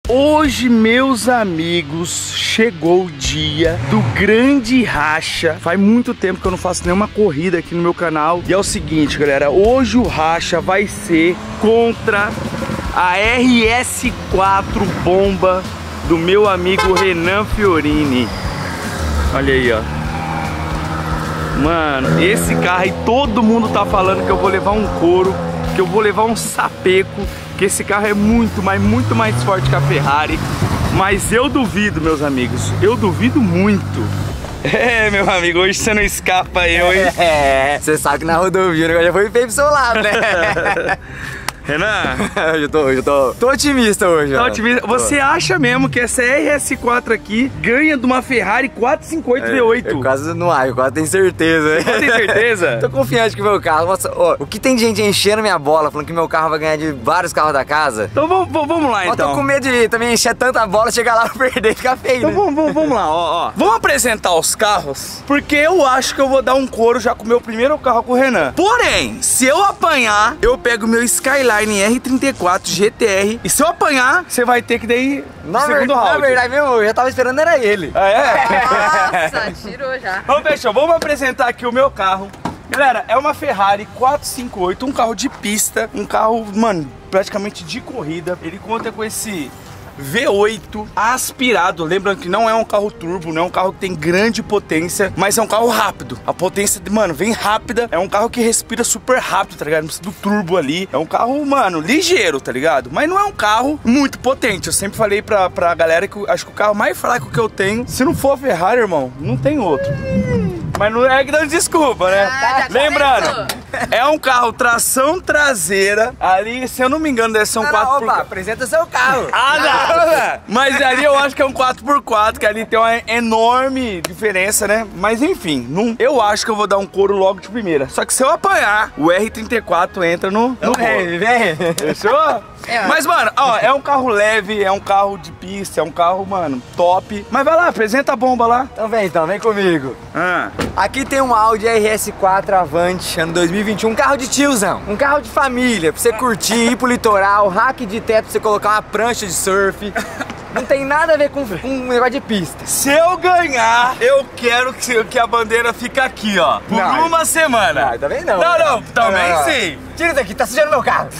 Hoje, meus amigos, chegou o dia do grande racha. Faz muito tempo que eu não faço nenhuma corrida aqui no meu canal. E é o seguinte, galera, hoje o racha vai ser contra a RS4 bomba do meu amigo Renan Fiorini. Olha aí, ó. Mano, esse carro aí, todo mundo tá falando que eu vou levar um couro, que eu vou levar um sapeco, que esse carro é muito, mas muito mais forte que a Ferrari. Mas eu duvido, meus amigos, eu duvido muito. É, meu amigo, hoje você não escapa eu, hein? É, você sabe que na rodovia eu já fui feio pro seu lado, né? Renan, eu tô otimista hoje. Tá otimista. Você acha mesmo que essa RS4 aqui ganha de uma Ferrari 458 V8? Eu quase não acho, eu quase tenho certeza. Você tem certeza? Tô confiante que meu carro... Nossa, ó, o que tem de gente enchendo minha bola, falando que meu carro vai ganhar de vários carros da casa. Então vamos lá, então. Eu tô com medo de também encher tanta bola, chegar lá e perder e ficar feio, Então né? vamos lá, ó. Vamos apresentar os carros, porque eu acho que eu vou dar um couro já com o meu primeiro carro com o Renan. Porém, se eu apanhar, eu pego o meu Skyline R34 GTR. E se eu apanhar, você vai ter que daí Na verdade mesmo, eu já tava esperando, era ele. Ah, é? Nossa, tirou já. Então, fechou. Vamos apresentar aqui o meu carro. Galera, é uma Ferrari 458, um carro de pista, um carro, mano, praticamente de corrida. Ele conta com esse V8 aspirado, lembrando que não é um carro turbo, não é um carro que tem grande potência, mas é um carro rápido. A potência, mano, vem rápida, é um carro que respira super rápido, tá ligado? Não precisa do turbo ali. É um carro, mano, ligeiro, tá ligado? Mas não é um carro muito potente. Eu sempre falei pra galera que eu acho que o carro mais fraco que eu tenho, se não for a Ferrari, irmão, não tem outro. Mas não é grande desculpa, né? Lembrando, é um carro tração traseira. Ali, se eu não me engano, deve ser um 4x4. Opa, apresenta seu carro. Ah, não! Mas ali eu acho que é um 4x4, que ali tem uma enorme diferença, né? Mas enfim, eu acho que eu vou dar um couro logo de primeira. Só que se eu apanhar, o R34 entra no Vem. Fechou? Mas, mano, ó, é um carro leve, é um carro de pista, é um carro, mano, top. Mas vai lá, apresenta a bomba lá. Então vem comigo. Aqui tem um Audi RS4 Avante, ano 2021, um carro de tiozão, um carro de família, pra você curtir, ir pro litoral, rack de teto pra você colocar uma prancha de surf. Não tem nada a ver com um negócio de pista. Se eu ganhar, eu quero que a bandeira fique aqui, ó, por uma semana. Não, também não. Não, também sim. Tira isso aqui, tá sujando meu carro.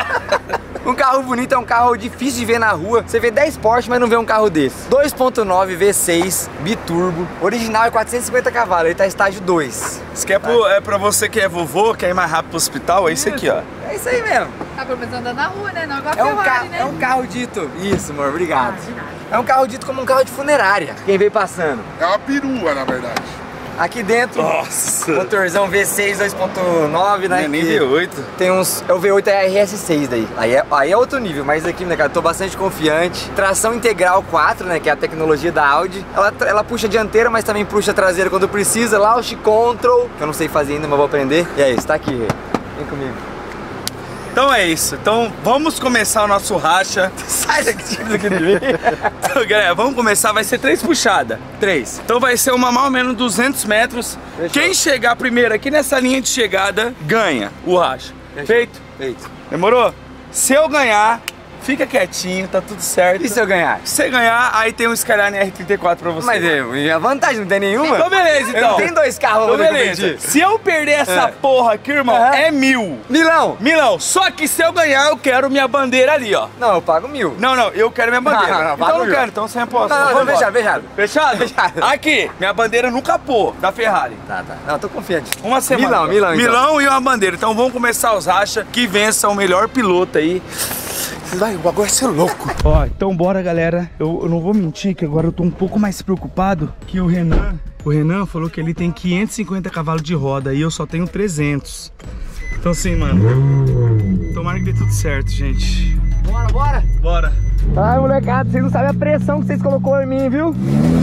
Um carro bonito é um carro difícil de ver na rua. Você vê 10 Porsche, mas não vê um carro desse. 2.9 V6 biturbo. Original é 450 cavalos, ele tá estágio 2. Isso aqui é pra você que é vovô, quer ir mais rápido pro hospital, é isso aqui, ó. É isso aí mesmo. Tá pelo menos andando na rua, né? Não igual a É um, Ferrari, né? é um carro dito. Isso, amor, obrigado. Ah, de nada. É um carro dito como um carro de funerária. Quem veio passando. É uma perua, na verdade. Aqui dentro, Nossa. motorzão V6 2.9, né? Nem que V8. Tem uns... É o V8 é RS6 daí. Aí é outro nível, mas aqui, né, cara, tô bastante confiante. Tração integral 4, né, que é a tecnologia da Audi. Ela puxa a dianteira, mas também puxa a traseira quando precisa. Launch Control, que eu não sei fazer ainda, mas vou aprender. E é isso, tá aqui, vem comigo. Então é isso, então vamos começar o nosso racha. Sai daqui, tira daqui de mim. Então, galera, vamos começar, vai ser 3 puxadas. 3. Então vai ser uma mais ou menos 200 metros. Fechou. Quem chegar primeiro aqui nessa linha de chegada, ganha o racha. Fechou. Feito? Feito. Demorou? Se eu ganhar, fica quietinho, tá tudo certo. E se eu ganhar? Se você ganhar, aí tem um Skyline R34 pra você. Mas a vantagem não tem nenhuma? Então beleza, Eu então. não tenho 2 carros Então pra poder beleza. competir. Se eu perder essa porra aqui, irmão, é 1000. Milão, só que se eu ganhar, eu quero minha bandeira ali, ó. Não, eu pago 1000. Não, eu quero minha bandeira. Não, então paga eu não 1000. quero, então sem aposta. Não, Vamos embora. fechado. Fechado? Fechado. Aqui, minha bandeira no capô da Ferrari. Tá. Não, tô confiante. Uma semana. Milão, então. Milão e uma bandeira. Então vamos começar os racha, que vença o melhor piloto aí. O bagulho vai ser louco. Ó, então bora, galera. Eu não vou mentir que agora eu tô um pouco mais preocupado que o Renan. O Renan falou que ele tem 550 cavalos de roda e eu só tenho 300. Então assim, mano, tomara que dê tudo certo, gente. Bora. Bora. Ai, molecada, vocês não sabem a pressão que vocês colocou em mim, viu?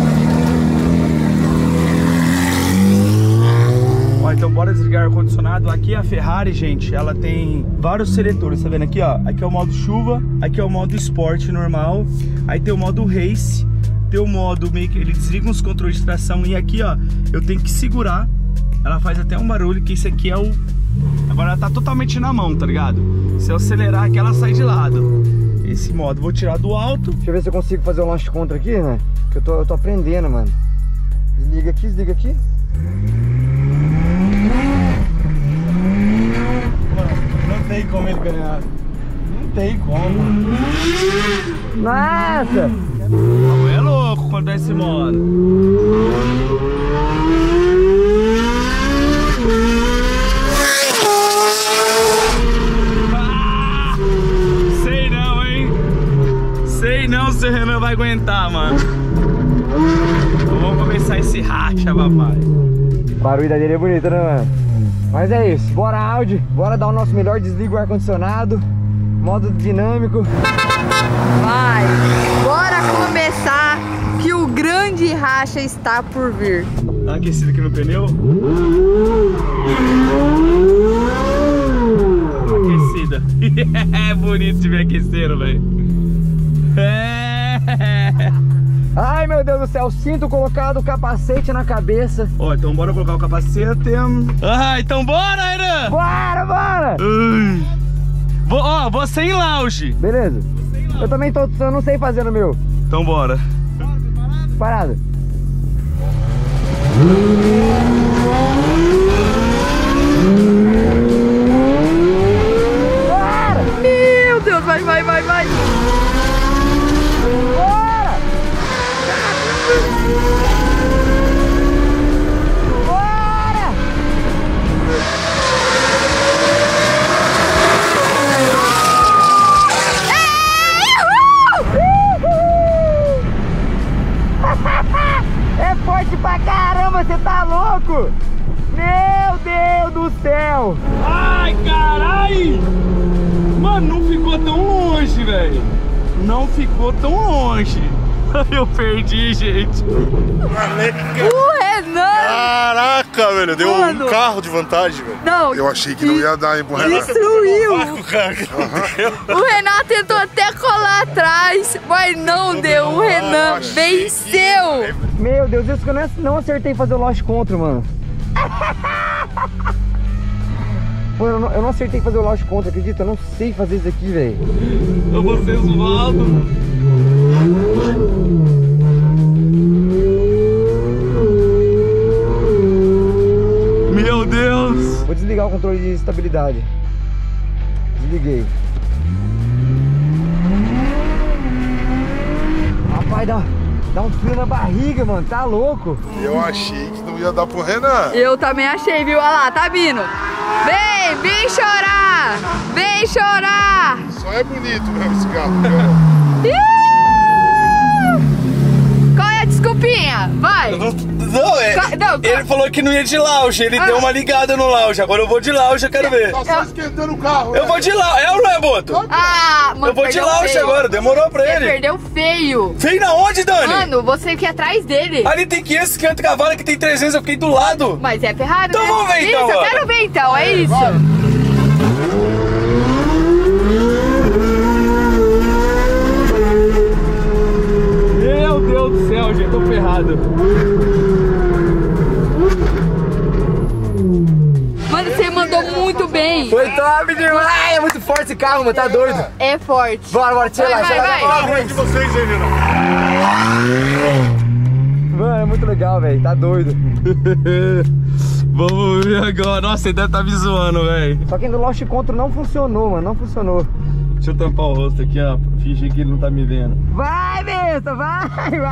Ó, então bora desligar o ar-condicionado. Aqui a Ferrari, gente, ela tem vários seletores, tá vendo aqui, ó? Aqui é o modo chuva, aqui é o modo esporte normal, aí tem o modo race, tem o modo meio que ele desliga os controles de tração e aqui, ó, eu tenho que segurar, ela faz até um barulho, que esse aqui é o... Agora ela tá totalmente na mão, tá ligado? Se eu acelerar aqui, ela sai de lado. esse modo. Vou tirar do alto. Deixa eu ver se eu consigo fazer o launch contra aqui, né? Que eu tô aprendendo, mano. Desliga aqui, desliga aqui. Não tem como ele ganhar. Não tem como. Nossa! É louco quando é esse modo. Sei não, hein? Sei não se o Renan vai aguentar, mano. Então vamos começar esse racha, papai. O barulho da dele é bonito, né, mano? Mas é isso, bora Audi, bora dar o nosso melhor, desliga o ar-condicionado, modo dinâmico. Vai, bora começar que o grande racha está por vir. Tá aquecido aqui no pneu? Aquecida. É bonito de ver aquecendo, velho. Ai, meu Deus do céu, cinto colocado, capacete na cabeça. Ó, então bora colocar o capacete. Ah, então bora, Renan! Bora, bora! Ó, vou sem lounge. Beleza. Eu também eu não sei fazer no meu. Então bora. Parada. Bora! Meu Deus, vai, vai, vai, vai. Bora! Bora! É forte pra caramba, você tá louco? Meu Deus do céu! Ai, carai! Mano, não ficou tão longe, velho. Não ficou tão longe. Eu perdi, gente. O Renan! Caraca, velho, deu Mano. um carro de vantagem, velho. Não, Eu achei que não ia dar, hein, pro Renan. destruiu. Uhum. O Renan tentou até colar atrás, mas não deu. O Renan venceu. Meu Deus, isso que eu não acertei fazer o Lost Contra, mano. Pô, eu não acertei fazer o Lost Contra, acredita? Eu não sei fazer isso aqui, velho. Eu vou ser zoado. Meu Deus. Vou desligar o controle de estabilidade. Desliguei. Rapaz, dá um frio na barriga, mano. Tá louco? Eu achei que não ia dar pro Renan. Eu também achei, viu? Olha lá, tá vindo. Vem chorar. Vem chorar. Só é bonito mesmo esse carro. Qual é a desculpinha? Vai. Não, Ele falou que não ia de lounge. Ele deu uma ligada no lounge. Agora eu vou de lounge, eu quero ver. Tá só esquentando o carro. Eu vou de lounge. É ou não é, Boto? Ah, mano, Eu vou de perdeu lounge feio. agora. Demorou pra Você ele. perdeu feio. Vem na onde, Dani? Mano, você que é atrás dele. Ali tem 500, 500 cavalos, aqui tem 300, eu fiquei do lado. Mas é Ferrari, Então né? vamos ver, isso, então, eu mano. quero ver então, é isso. Meu Deus do céu, gente, tô ferrado. Mano, você mandou muito bem. Foi top demais! É muito forte esse carro, mano. Tá doido. É forte. Bora, tira lá. Vai. De vocês aí, Renan. Mano, é muito legal, velho. Tá doido. Vamos ver agora. Nossa, você deve estar me zoando, velho. Só que ainda o Lost Control não funcionou, mano. Não funcionou. Deixa eu tampar o rosto aqui, ó. Fingir que ele não tá me vendo. Vai, besta, vai!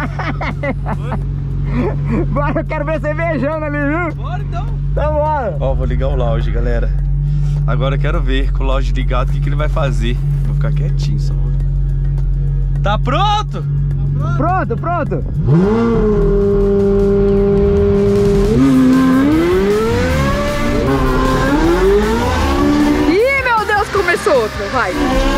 Bora, eu quero ver você beijando ali, viu? Bora então. Então bora! Ó, vou ligar o lounge, galera. Agora eu quero ver com o lounge ligado o que ele vai fazer. Vou ficar quietinho só. Tá pronto? Pronto! Ih, meu Deus, começou outro. Vai.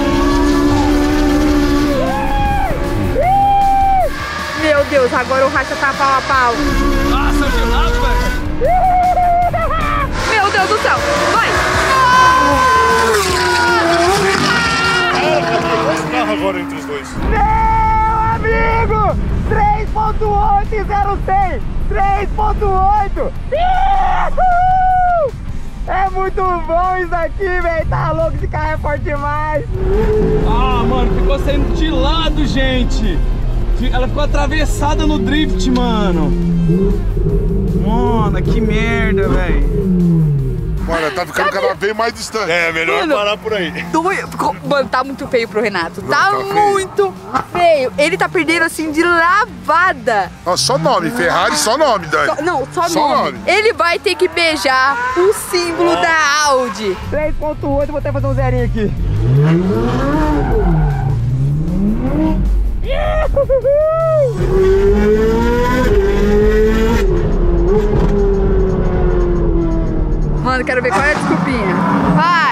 Meu Deus, agora o racha tá pau a pau. Nossa, gelado, velho. Meu Deus do céu. Vai. Esse carro agora entre os dois. Meu amigo! 3.8 e 06! 3.8! É muito bom isso aqui, velho. Tá louco, esse carro é forte demais. Ah, mano, ficou saindo de lado, gente. Ela ficou atravessada no drift, mano. Mano, que merda, velho. Mano, tá ficando cada vez mais distante. É, melhor parar por aí. Mano, tá muito feio pro Renato. Tá tá feio. muito feio. Ele tá perdendo assim de lavada. Nossa, só nome, Ferrari, só nome, Dani. Só nome. Ele vai ter que beijar o símbolo da Audi. 3.8, vou até fazer um zerinho aqui. Mano, quero ver qual é a desculpinha. Vai!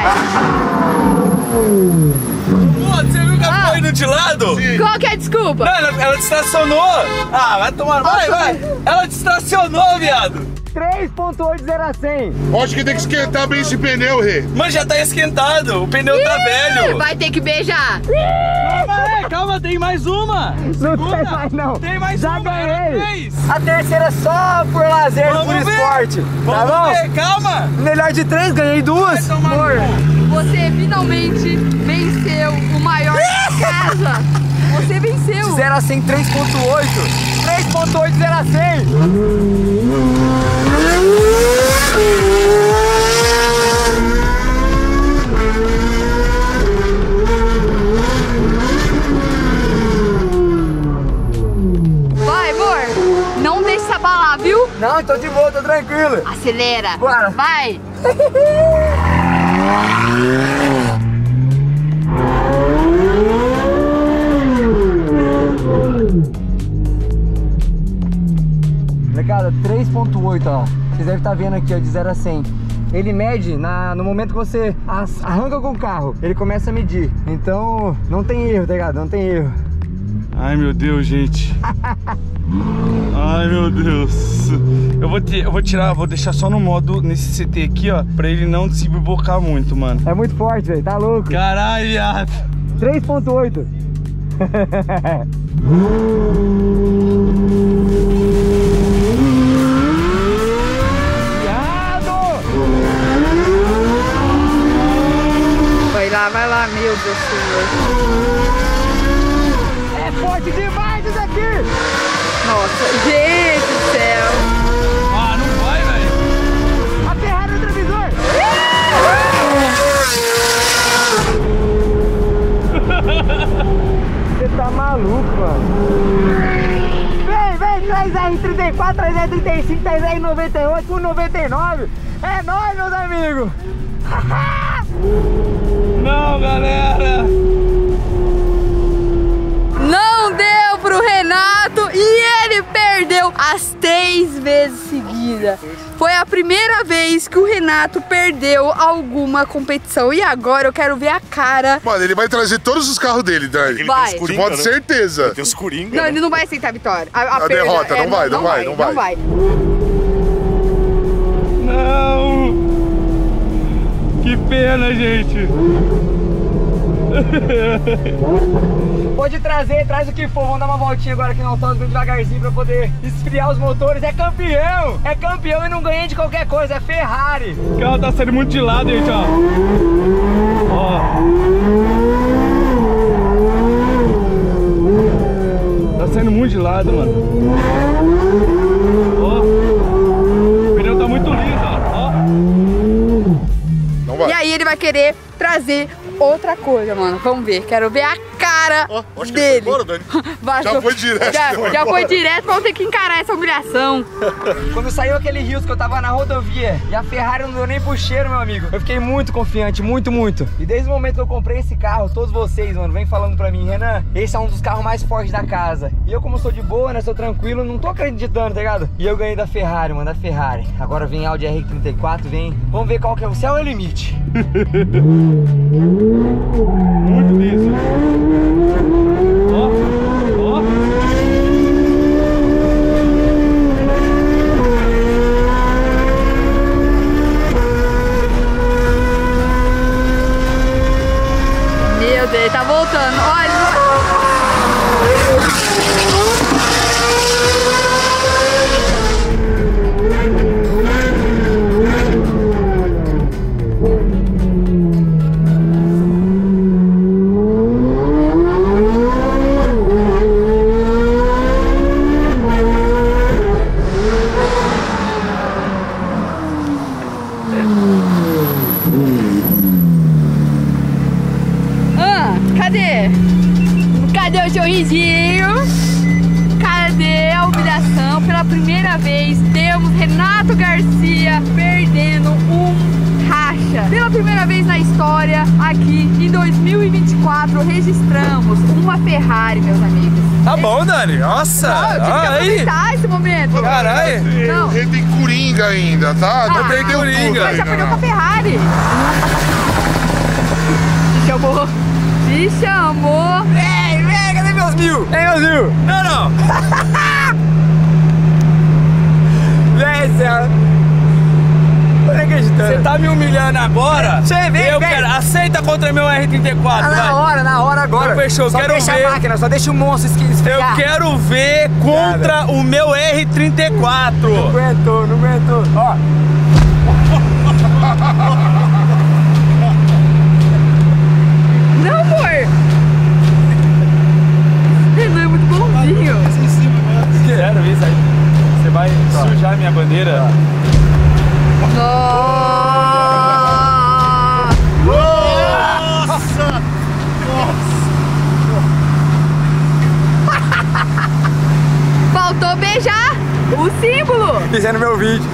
Pô, você viu que ela ficou indo de lado? Sim. Qual que é a desculpa? Não, ela distracionou. Ah, vai tomar. Vai. Ela distracionou, viado. 3.8 0 a 100. Acho que tem que esquentar bem esse pneu, Rê. Mas já tá esquentado. O pneu tá velho. Vai ter que beijar. Calma, tem mais uma. Não tem mais não. Tem mais Já uma. ganhei. 3. A terceira é só por lazer, Vamos por ver. esporte. Tá Vamos bom? ver, calma. Melhor de 3, ganhei 2. Amor, você finalmente venceu o maior da casa. Você venceu. 0 a 100, 3.8. 3.8, 0 a 100. Vai, amor. Não deixe se abalar, viu? Não, tô de boa, tô tranquilo. Acelera. Bora. Vai. Molecada, 3.8, ó. Vocês devem estar vendo aqui, ó, de 0 a 100. Ele mede no momento que você arranca com o carro. Ele começa a medir. Então, não tem erro, tá ligado? Não tem erro. Ai, meu Deus, gente. Ai, meu Deus. Eu vou tirar, vou deixar só no modo, nesse CT aqui, ó, pra ele não se bibocar muito, mano. É muito forte, velho. Tá louco. Caralho, viado. 3.8. Vai lá, meu Deus do céu. É forte demais isso aqui. Nossa, gente do céu. Ah, não vai, velho. A Ferrari no televisor. Você tá maluco, mano. Vem, traz R34, traz R35, traz R98, 199. É nóis, meus amigos. Não, galera. Não deu pro Renato e ele perdeu as 3 vezes seguidas. Foi a primeira vez que o Renato perdeu alguma competição. E agora eu quero ver a cara. Mano, ele vai trazer todos os carros dele, Dani. Vai. Pode certeza. Tem os coringa, Não, né? ele não vai aceitar a vitória. A A perda. derrota, não vai, não vai. Não. Que pena, gente. Pode trazer, traz o que for. Vamos dar uma voltinha agora aqui no autódromo devagarzinho pra poder esfriar os motores. É campeão! É campeão e não ganhei de qualquer coisa, é Ferrari. O carro tá saindo muito de lado, gente, ó. Ó. Tá saindo muito de lado, mano. Ó. O pneu tá muito liso, ó. Não vai. E aí ele vai querer trazer outra coisa, mano. Vamos ver. Quero ver a cara Ó, acho que dele. ele foi embora, Dani. Vai, Já foi direto, Já foi foi embora. direto, vamos ter que encarar essa humilhação. Quando saiu aquele Rios que eu tava na rodovia e a Ferrari não deu nem pro cheiro, meu amigo, eu fiquei muito confiante, muito. E desde o momento que eu comprei esse carro, todos vocês, mano, vem falando pra mim, Renan, esse é um dos carros mais fortes da casa. E eu, como sou de boa, né, sou tranquilo, não tô acreditando, tá ligado? E eu ganhei da Ferrari, mano, da Ferrari. Agora vem Audi R34, vem. Vamos ver qual que é o céu é o limite. Muito liso. Ó. Ó. Meu Deus, ele tá voltando. Olha, ele não vai... que... Cadê a humilhação? Pela primeira vez temos Renato Garcia perdendo um racha. Pela primeira vez na história, aqui em 2024, registramos uma Ferrari, meus amigos. Tá bom, Dani. Nossa. Não, eu tive que aproveitar esse momento. Caralho. Não. Ele tem Coringa ainda, tá? Não perdeu tudo Mas já ainda, perdeu não. com a Ferrari. Me chamou. Me chamou. Vem, cadê meus mil? Não. Vem, Céu. Você tá me humilhando agora? Vem. Aceita contra meu R34, vai. Na hora agora. Então fechou, só quero deixa ver. a máquina, só deixa o monstro Eu esfriar. quero ver contra o meu R34. Não aguentou. Ó. Não, amor. Renan é muito bonzinho. Quero isso aí. Você vai sujar minha bandeira. Nossa. Faltou beijar o símbolo. Fizeram meu vídeo.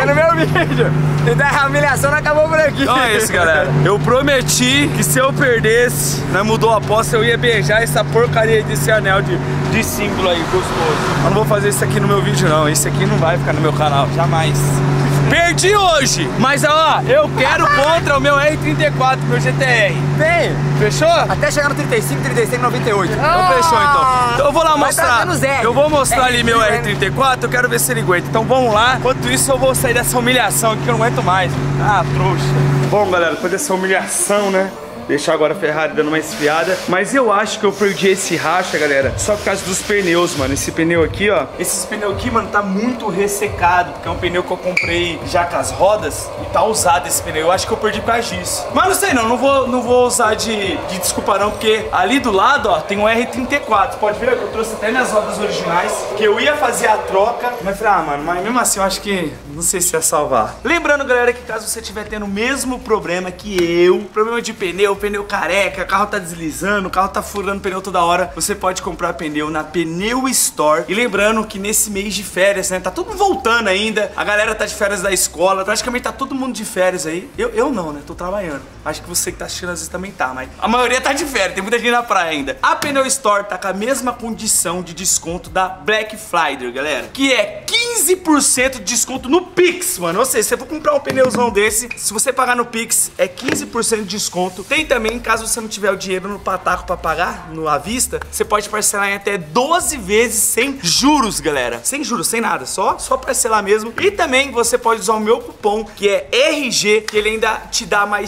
Então a humilhação não acabou por aqui. Então é isso, galera. Eu prometi que se eu perdesse, mudou a aposta, eu ia beijar essa porcaria desse anel de símbolo aí, gostoso. Eu não vou fazer isso aqui no meu vídeo, não. Isso aqui não vai ficar no meu canal, jamais. Perdi hoje, mas ó, eu quero contra o meu R34, meu GTR. Vem. Fechou? Até chegar no 35, 36, 98. Então fechou, então. Então eu vou lá Vai mostrar. trazendo zero. Eu vou mostrar ali meu né? R34, eu quero ver se ele aguenta. Então vamos lá. Enquanto isso eu vou sair dessa humilhação aqui que eu não aguento mais. Ah, trouxa. Bom, galera, depois dessa humilhação, né? Deixar agora a Ferrari dando uma esfriada. Mas eu acho que eu perdi esse racha, galera, só por causa dos pneus, mano. Esse pneu aqui, ó. Esses pneus aqui, mano, tá muito ressecado. Porque é um pneu que eu comprei já com as rodas. E tá usado esse pneu. Eu acho que eu perdi por causa disso. Mas não sei não, não vou usar de desculpa não. Porque ali do lado, ó, tem um R34. Pode ver que eu trouxe até minhas rodas originais. Que eu ia fazer a troca. Mas falei, ah, mano, mas mesmo assim eu acho que não sei se ia salvar. Lembrando, galera, que caso você estiver tendo o mesmo problema que eu, problema de pneu, pneu careca, o carro tá deslizando, o carro tá furando pneu toda hora, você pode comprar pneu na Pneu Store. E lembrando que nesse mês de férias, né, tá todo mundo voltando ainda, a galera tá de férias da escola, praticamente tá todo mundo de férias aí. Eu não, né, tô trabalhando. Acho que você que tá assistindo às vezes também tá, mas a maioria tá de férias, tem muita gente na praia ainda. A Pneu Store tá com a mesma condição de desconto da Black Friday, galera, que é 15% de desconto no Pix, mano. Ou seja, se você for comprar um pneuzão desse, se você pagar no Pix, é 15% de desconto. Tem também, caso você não tiver o dinheiro no pataco pra pagar, no à vista, você pode parcelar em até 12 vezes sem juros, galera. Sem juros, sem nada, só parcelar mesmo. E também você pode usar o meu cupom, que é RG, que ele ainda te dá mais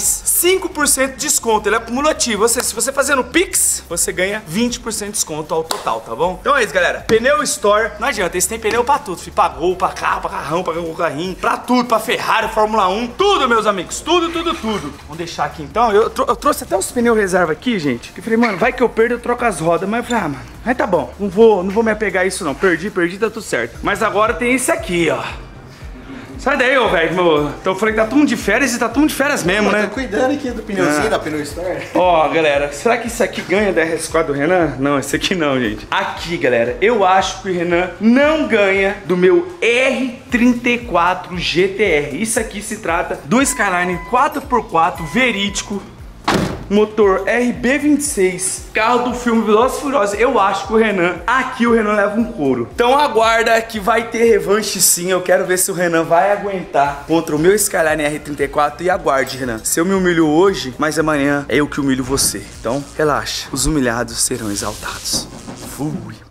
5% de desconto. Ele é acumulativo. Ou seja, se você fazer no Pix, você ganha 20% de desconto ao total, tá bom? Então é isso, galera. Pneu Store, não adianta, eles têm pneu pra tudo, filho. Pra Gol, pra carro, pra carrão, pra carrinho, pra tudo, pra Ferrari, Fórmula 1, tudo, meus amigos, tudo. Vamos deixar aqui então. Eu trouxe até os pneus reserva aqui, gente. Eu falei, mano, vai que eu perdo, eu troco as rodas. Mas eu falei, ah, mano, aí tá bom, não vou me apegar a isso não. Perdi, tá tudo certo. Mas agora tem esse aqui, ó. Sai daí, ô, velho. Então eu falei que tá todo mundo de férias e tá todo mundo de férias mesmo, né? Tô cuidando aqui do pneuzinho da Pneu Store. Ó, galera, será que isso aqui ganha da RS4 do Renan? Não, esse aqui não, gente. Aqui, galera, eu acho que o Renan não ganha do meu R34 GTR. Isso aqui se trata do Skyline 4x4 verídico, motor RB26, carro do filme Velozes e Furiosos. Eu acho que o Renan leva um couro. Então aguarda que vai ter revanche sim. Eu quero ver se o Renan vai aguentar contra o meu Skyline R34. E aguarde, Renan. Se eu me humilho hoje, mas amanhã é eu que humilho você. Então relaxa, os humilhados serão exaltados. Fui.